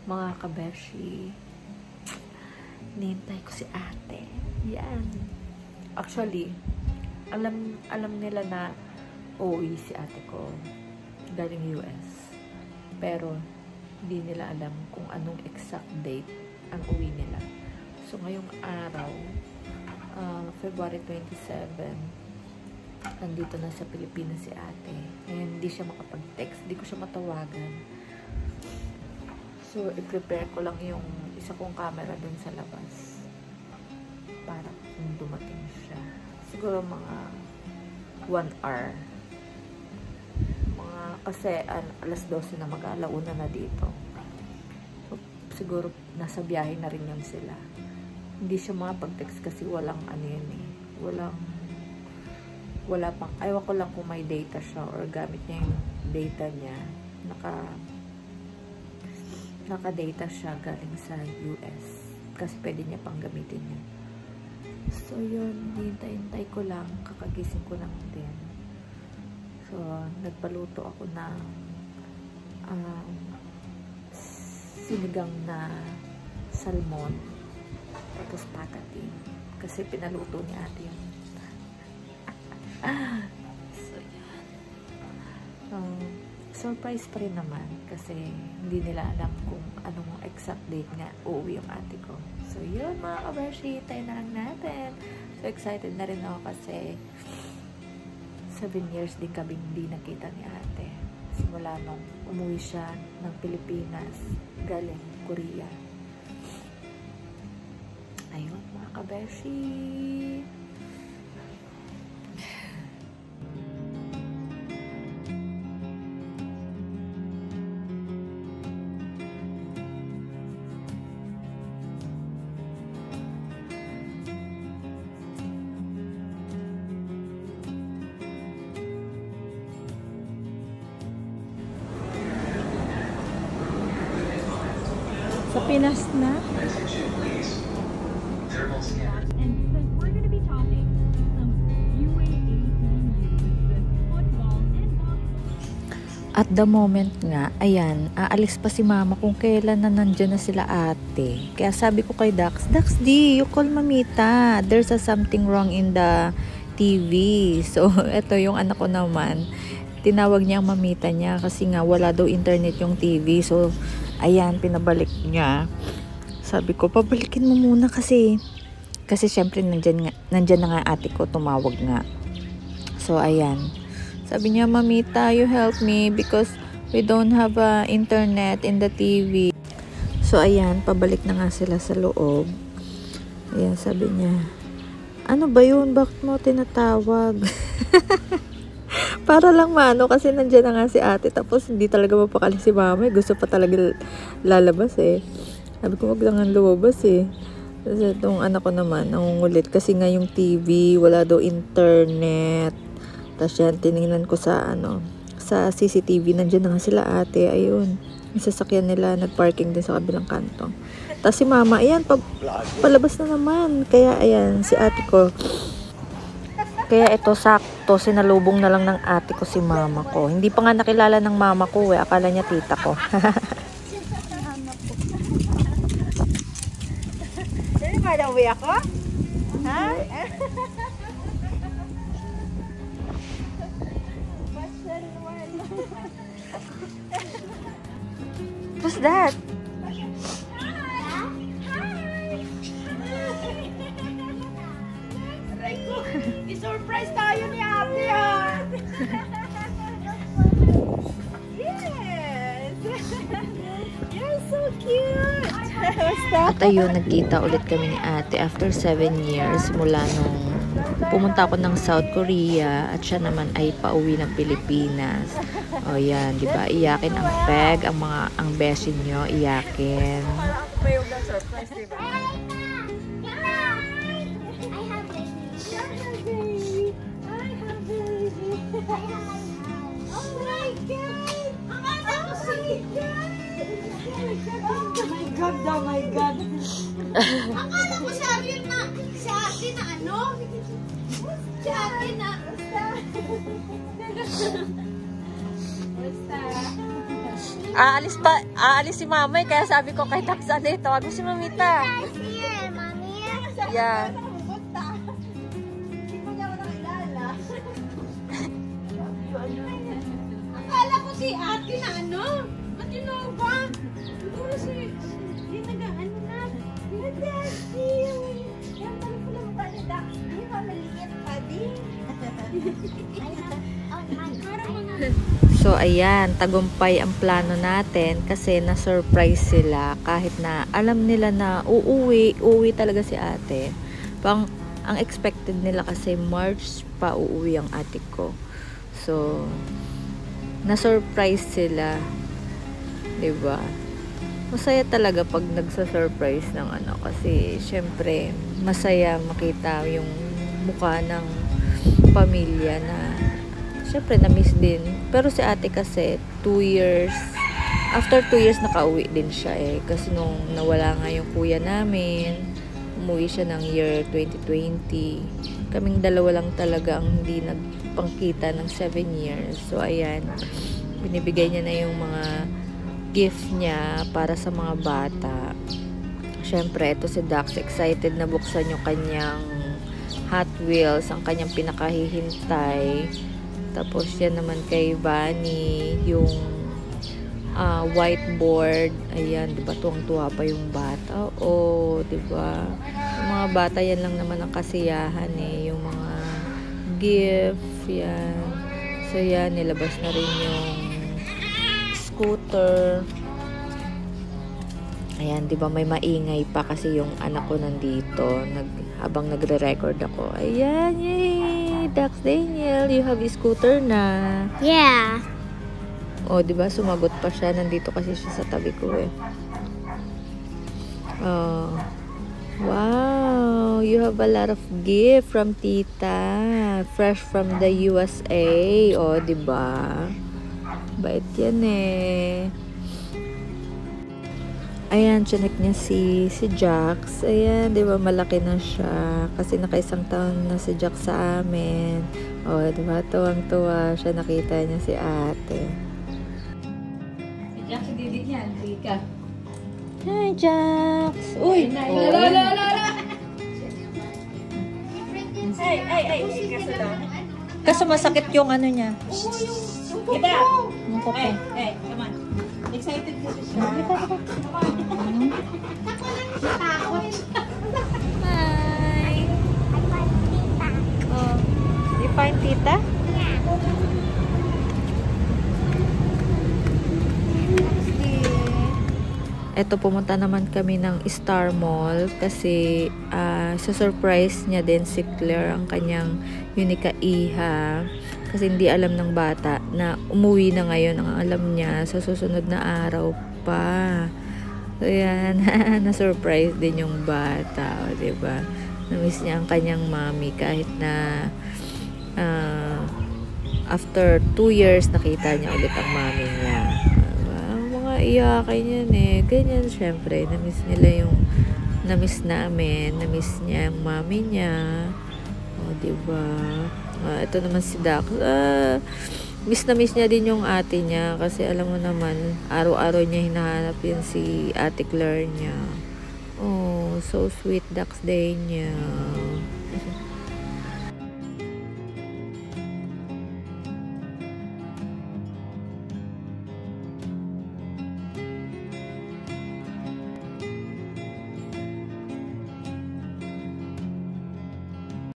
Mga kabeshi, nintay ko si ate. Yan. Actually, alam nila na uuwi si ate ko galing US. Pero, hindi nila alam kung anong exact date ang uwi nila. So, ngayong araw, February 27, nandito na sa Pilipinas si ate. Ngayon, hindi siya makapag-text. Hindi ko siya matawagan. So, i-prepare ko lang yung isa kong camera dun sa labas. Para kung dumating siya. Siguro mga 1 hour. Kasi alas 12 na mag-alauna na dito. So, siguro nasa biyahe na rin yun sila. Hindi siya makapag-text kasi walang ano yun eh. Wala pang, ayaw ko lang kung may data siya or gamit niya yung data niya. Naka-data siya galing sa US. Kasi pwede niya pang gamitin yun. So yun, hintay-hintay ko lang. Kakagising ko lang din. So, nagpaluto ako ng sinigang na salmon. Tapos patatin. Kasi pinaluto ni ate yun. So, yan. Surprise pa rin naman. Kasi hindi nila alam kung anong exact date nga uuwi yung ate ko. So, yun mga kabeshi. Tayo na lang natin. So, excited na rin ako kasi 7 years din kaming hindi nakita ni ate. Simula nung umuwi siya ng Pilipinas galing Korea. Ayun mga kabeshi. Sa Pinas na. At the moment nga, ayan, aalis pa si mama kung kailan na nandyan na sila ate. Kaya sabi ko kay Dax, Dax di, you call mamita. There's something wrong in the TV. So, eto yung anak ko naman. Tinawag niya ang mamita niya kasi nga wala daw internet yung TV. So, ayan, pinabalik niya. Sabi ko, pabalikin mo muna kasi syempre nandyan na nga ate ko, tumawag nga. So, ayan. Sabi niya, mamita, you help me because we don't have internet in the TV. So, ayan, pabalik na nga sila sa loob. Ayan, sabi niya, ano ba yun? Bakit mo tinatawag? Para lang maano kasi nandiyan na nga si ate. Tapos, hindi talaga mapakali si mama. Gusto pa talaga lalabas eh. Sabi ko, wag lang ang lumabas eh. Kasi itong anak ko naman, nangungulit. Kasi nga yung TV, wala daw internet. Tapos yan, tinignan ko sa sa CCTV, nandiyan na nga sila ate, ayun. Yung sasakyan nila, nagparking din sa kabilang kanto. Tapos si mama, ayan, palabas na naman. Kaya ayan, si ate ko. Kaya ito, sakto, sinalubong na lang ng ate ko si mama ko. Hindi pa nga nakilala ng mama ko eh, akala niya tita ko. Sino ba na uwi ako? Ha? Who's that? I-surprise tayo ni ate ah! Yes! You're so cute! At ayun, nagkita ulit kami ni ate after 7 years mula nung pumunta ako ng South Korea at siya naman ay pauwi ng Pilipinas. O yan, di ba? Iyakin ang peg, ang beshi nyo, iyakin. May yung surprise, di ba? Oh my God! Akala ko sa akin na ano? Sa akin na. Basta. Aalis si Mama kaya sabi ko kay Dax, ano ito? Tawag mo si Mamita. Here, mommy. Yeah. Hindi mo niya ako nakilala. Akala ko si ate na ano? Ba't yun ako ba? Siguro si... Hindi nag-ano na. Daddy. Yan pala pala mukha ni Dax. Di ba maliit pa din? So, ayan, tagumpay ang plano natin kasi na-surprise sila kahit na alam nila na uuwi talaga si ate. Ang expected nila kasi March pa uuwi ang ate ko. So, na-surprise sila. 'Di ba? Masaya talaga pag nagsa-surprise ng ano kasi syempre masaya makita yung mukha ng pamilya na syempre na-miss din. Pero si ate kasi 2 years, after 2 years nakauwi din siya kasi nung nawala nga yung kuya namin, umuwi siya ng year 2020. Kaming dalawa lang talaga ang hindi nagpangkita ng 7 years. So ayan, binibigay niya na yung mga gift niya para sa mga bata. Syempre ito si Dax, excited na buksan yung kanyang Hot Wheels, ang kanyang pinakahihintay. Tapos yan naman kay Vani, yung whiteboard. Ayan, diba tuwang-tuwa pa yung bata. O, diba? Yung mga bata, yan lang naman ang kasiyahan yung mga gift, yan. So yan, nilabas na rin yung scooter. Ayan, diba may maingay pa kasi yung anak ko nandito. Habang nagre-record ako. Ayan, yay! Dax Daniel, you have a scooter na. Yeah. O, diba? Sumagot pa siya. Nandito kasi siya sa tabi ko Oh. Wow! You have a lot of gift from Tita. Fresh from the USA. O, diba? Bait yan Ayan, chinek niya si Jax. Ayan, di ba malaki na siya. Kasi nakaisang taon na si Jax sa amin. O, di ba tuwang-tuwa siya. Nakita niya si ate. Si Jack, si Didi niyan. Rika. Hi, Jax! Uy! Ay, kaso daw. Kaso masakit yung ano niya. Kita! Yung kuko. Come on. Excited kasi siya. Takot. Hi! Oh, you find Tita? Eto, pumunta naman kami ng Star Mall kasi sa-surprise niya din si Claire ang kanyang Unica Iha kasi hindi alam ng bata na umuwi na ngayon. Ang alam niya sa susunod na araw pa. So yan, na-surprise din yung bata, o, diba? Na-miss niya ang kanyang mommy kahit na after 2 years nakita niya ulit ang mommy niya. Iyakin yan ganyan syempre na-miss nila yung na-miss namin, na-miss niya yung mami niya diba ito naman si Dax miss na miss niya din yung ate niya kasi alam mo naman araw-araw niya hinahanap yun si ate Claire niya so sweet Dax day niya